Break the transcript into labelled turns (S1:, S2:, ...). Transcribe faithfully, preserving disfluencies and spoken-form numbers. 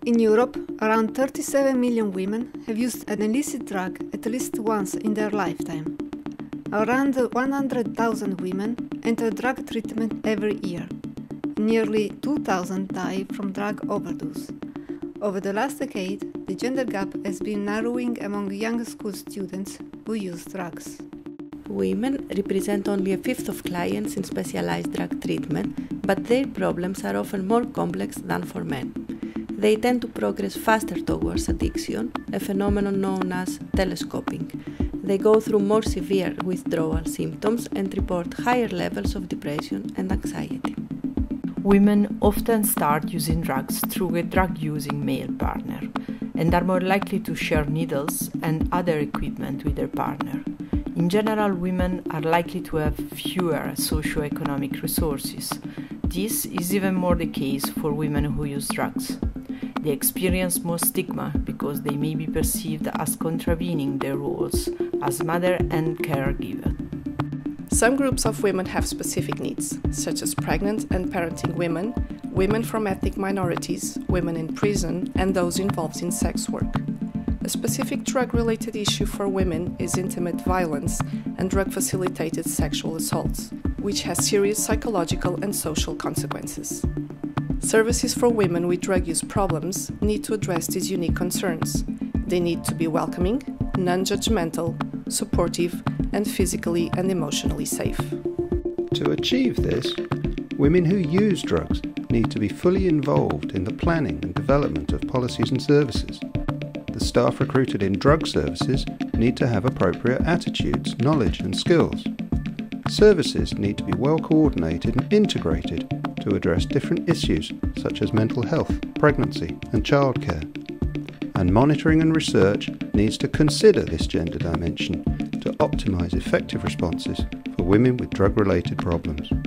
S1: In Europe, around thirty-seven million women have used an illicit drug at least once in their lifetime. Around one hundred thousand women enter drug treatment every year. Nearly two thousand die from drug overdose. Over the last decade, the gender gap has been narrowing among young school students who use drugs.
S2: Women represent only a fifth of clients in specialized drug treatment, but their problems are often more complex than for men. They tend to progress faster towards addiction, a phenomenon known as telescoping. They go through more severe withdrawal symptoms and report higher levels of depression and anxiety.
S3: Women often start using drugs through a drug-using male partner and are more likely to share needles and other equipment with their partner. In general, women are likely to have fewer socioeconomic resources. This is even more the case for women who use drugs. They experience more stigma because they may be perceived as contravening their roles as mother and caregiver.
S4: Some groups of women have specific needs, such as pregnant and parenting women, women from ethnic minorities, women in prison, and those involved in sex work. A specific drug-related issue for women is intimate violence and drug-facilitated sexual assaults, which has serious psychological and social consequences. Services for women with drug use problems need to address these unique concerns. They need to be welcoming, non-judgmental, supportive, and physically and emotionally safe.
S5: To achieve this, women who use drugs need to be fully involved in the planning and development of policies and services. The staff recruited in drug services need to have appropriate attitudes, knowledge and skills. Services need to be well coordinated and integrated to address different issues such as mental health, pregnancy and childcare. And monitoring and research needs to consider this gender dimension to optimise effective responses for women with drug-related problems.